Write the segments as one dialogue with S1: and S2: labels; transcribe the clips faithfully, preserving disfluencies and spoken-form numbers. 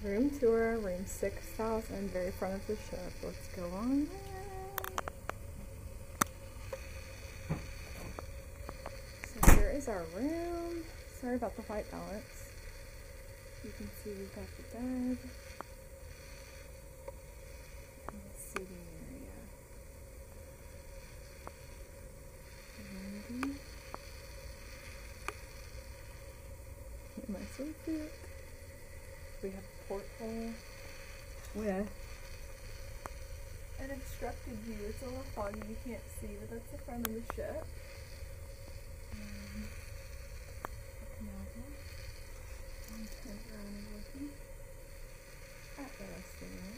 S1: Room tour, room six thousand, very front of the ship. Let's go on there. So here is our room. Sorry about the white balance. You can see we've got the bed and the seating area. Vanity. My swimsuit. We have a porthole with an obstructed view. It's a little foggy, you can't see, but that's the front of the ship. Um, the canal boat. I'm turning around and looking at the rest of it.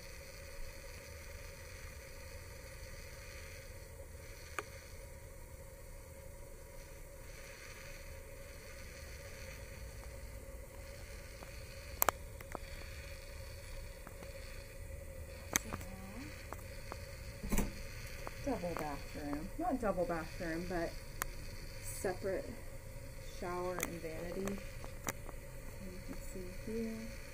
S1: Double bathroom, not double bathroom, but separate shower and vanity. And you can see here.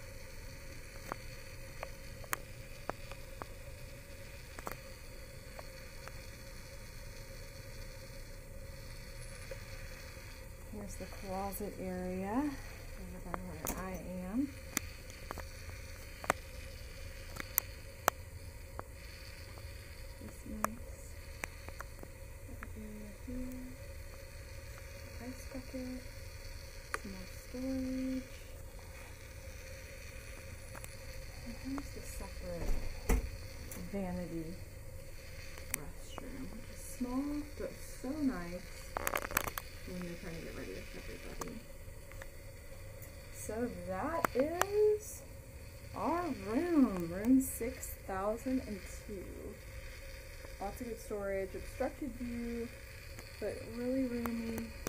S1: Here's the closet area over by where I am. Ice bucket, some more storage, and here's the separate vanity restroom, which is small but so nice when you're trying to get ready with everybody. So that is our room, room six thousand two. Lots of good storage, obstructed view, but really roomy.